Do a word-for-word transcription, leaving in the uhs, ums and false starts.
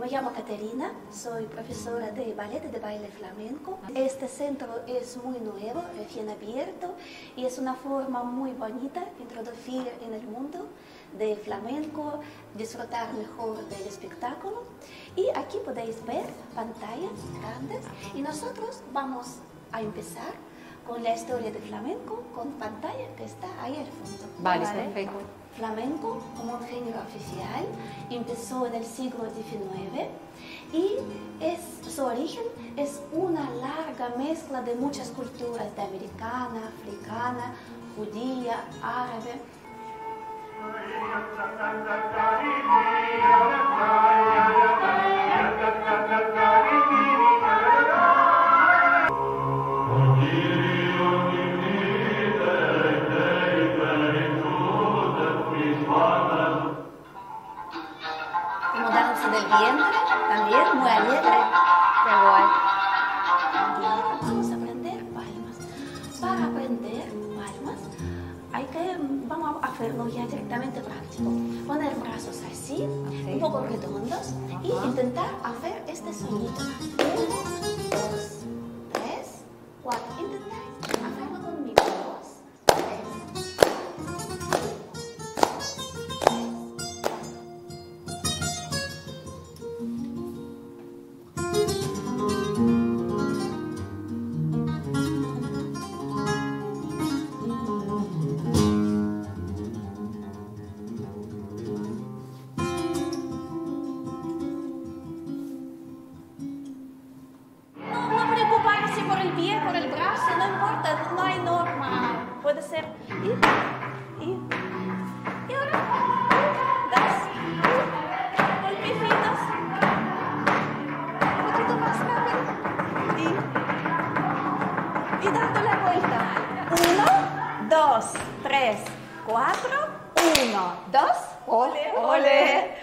Me llamo Caterina, soy profesora de ballet y de baile flamenco. Este centro es muy nuevo, recién abierto, y es una forma muy bonita de introducir en el mundo de flamenco, disfrutar mejor del espectáculo. Y aquí podéis ver pantallas grandes y nosotros vamos a empezar con la historia de flamenco con pantalla que está ahí al fondo. Vale, vale. Perfecto. Flamenco como un género oficial empezó en el siglo diecinueve y es, su origen es una larga mezcla de muchas culturas, de americana, africana, judía, árabe. Como danza del vientre, también muy alegre. Qué guay. Vamos a aprender palmas. Para aprender palmas, hay que, vamos a hacerlo ya directamente práctico. Poner brazos así, así, un poco redondos, y intentar hacer este sonido. Uno, dos, tres, cuatro. Intentáis hacerlo conmigo. Dos, tres. Por el pie, por el brazo, no importa, no hay norma, puede ser. Y, y, y ahora, das, golpecitos, un poquito más rápido, y, y dando la vuelta. Uno, dos, tres, cuatro, uno, dos, ole, ole.